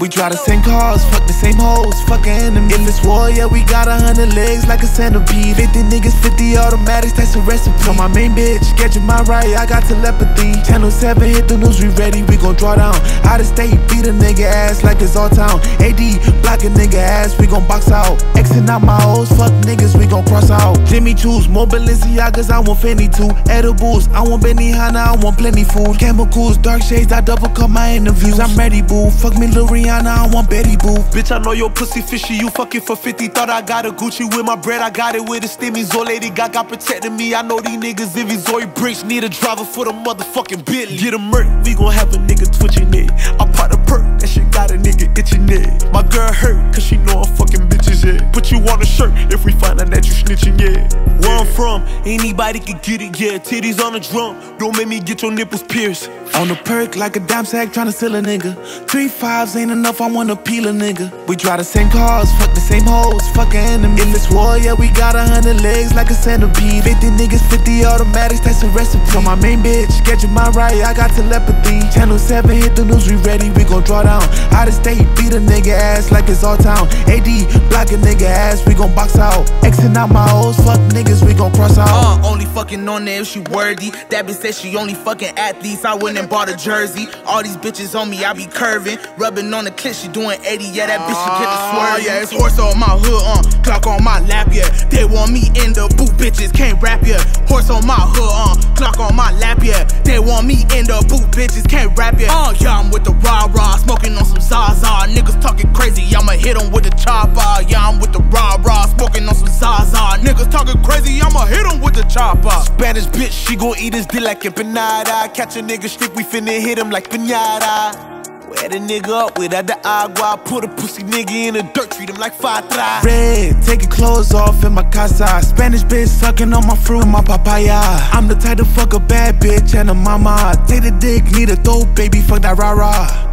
We drive the same cars, fuck the same hoes, fuck an enemy. In this war, yeah, we got 100 legs like a centipede. 50 niggas, 50 automatics, that's a recipe. So my main bitch, get your mind right, I got telepathy. Channel 7, hit the news, we ready, we gon' draw down. Out of state, beat a nigga ass like it's all town. AD, block a nigga ass, we gon' box out. Xing out my hoes, fuck niggas, we gon' cross out. Jimmy Choo's, more Balenciagas, I want Fendi too. Edibles, I want Benihana, I want plenty food. Chemicals, dark shades, I double cut my interviews. I'm ready, boo, fuck me Lil Rihanna, I want Betty Boo. Bitch, I know your pussy fishy, you fucking for 50. Thought I got a Gucci with my bread, I got it with a stimmies. Old Lady Gaga protecting me, I know these niggas if he's Zoe Bricks. Need a driver for the motherfucking Bentley. Get a murk, we gon' have a nigga twitching it. I pop the perk, that shit got a nigga itching it. My girl hurt, cause she know I'm fucking bitches, yeah. Put you on a shirt, if we find out that you snitching, yeah. Where I'm from, anybody can get it, yeah. Titties on the drum, don't make me get your nipples pierced. On the perk like a dime sack tryna steal a nigga. 3 5s ain't enough, I wanna peel a nigga. We drive the same cars, fuck the same hoes, fuck an enemy. In this war, yeah, we got 100 legs like a centipede. 50 niggas, 50 automatics, that's a recipe. So my main bitch, get your mind right, I got telepathy. Channel 7, hit the news, we ready, we gon' draw down. Out of state, beat a nigga ass like it's all town. AD, block a nigga ass, we gon' box out. Xing out my hoes, fuck niggas, we gon' cross out. Only fucking on there if she worthy. That bitch said she only fucking athletes, I went and bought a jersey. All these bitches on me, I be curving. Rubbing on the clit, she doing 80, yeah, that bitch she get the swerve. Yeah, it's horse on my hood, clock on my lap, yeah. They want me in the booth, bitches can't rap, yeah. Horse on my hood, clock on my lap, yeah. They want me in the booth, bitches can't rap, yeah. Yeah, I'm with the rah-rah, smoking on some Zaza. Niggas talking crazy, I'ma hit them with the chopper. Yeah, I'm with the rah-rah, smoking on some Zaza. Niggas talking crazy, I'ma hit them with the chopper. Spanish bitch, she gon' eat his dick like empanada. Catch a nigga stick, we finna hit him like piñata. Wear the nigga up without the agua. Put a pussy nigga in the dirt, treat him like fatra. Red, take your clothes off in my casa. Spanish bitch sucking on my fruit, my papaya. I'm the type to fuck a bad bitch and a mama. Take the dick, need a dope, baby, fuck that rah-rah.